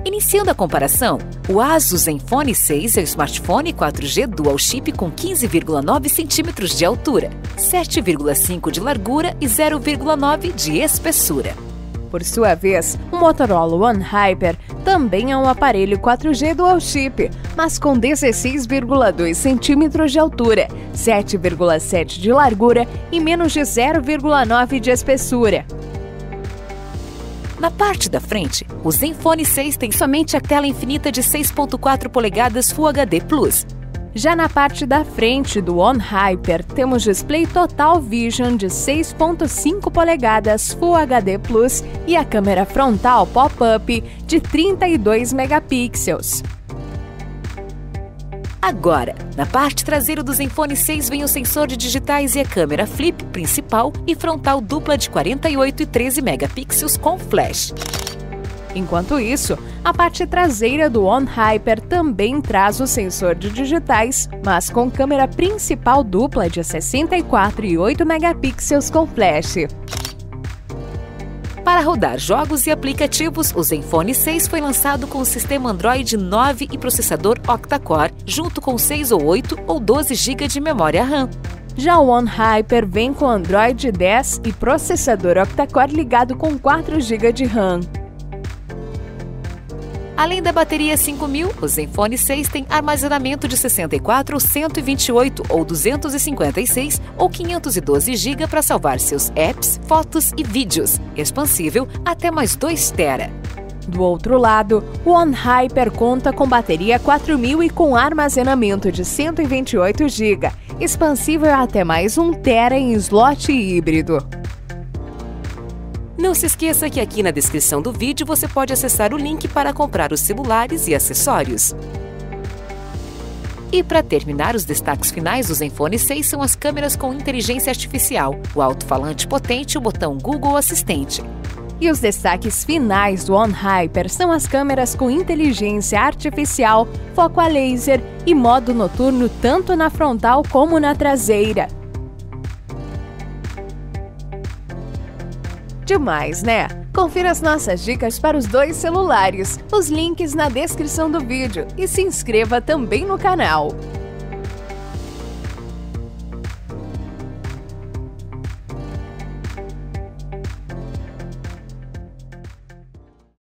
Iniciando a comparação, o Asus Zenfone 6 é o smartphone 4G Dual Chip com 15,9 centímetros de altura, 7,5 de largura e 0,9 de espessura. Por sua vez, o Motorola One Hyper também é um aparelho 4G Dual Chip, mas com 16,2 centímetros de altura, 7,7 de largura e menos de 0,9 de espessura. Na parte da frente, o Zenfone 6 tem somente a tela infinita de 6,4 polegadas Full HD+. Já na parte da frente do One Hyper, temos display Total Vision de 6,5 polegadas Full HD+, e a câmera frontal pop-up de 32 megapixels. Agora, na parte traseira do Zenfone 6 vem o sensor de digitais e a câmera flip principal e frontal dupla de 48 e 13 megapixels com flash. Enquanto isso, a parte traseira do One Hyper também traz o sensor de digitais, mas com câmera principal dupla de 64 e 8 megapixels com flash. Para rodar jogos e aplicativos, o Zenfone 6 foi lançado com o sistema Android 9 e processador octa-core, junto com 6 ou 8 ou 12 GB de memória RAM. Já o One Hyper vem com Android 10 e processador octa-core ligado com 4 GB de RAM. Além da bateria 5000, o Zenfone 6 tem armazenamento de 64 ou 128 ou 256 ou 512 GB para salvar seus apps, fotos e vídeos, expansível até mais 2 TB. Do outro lado, o One Hyper conta com bateria 4000 e com armazenamento de 128 GB, expansível até mais 1 TB em slot híbrido. Não se esqueça que aqui na descrição do vídeo você pode acessar o link para comprar os celulares e acessórios. E para terminar, os destaques finais do Zenfone 6 são as câmeras com inteligência artificial, o alto-falante potente e o botão Google Assistente. E os destaques finais do One Hyper são as câmeras com inteligência artificial, foco a laser e modo noturno tanto na frontal como na traseira. Demais, né? Confira as nossas dicas para os 2 celulares, os links na descrição do vídeo e se inscreva também no canal.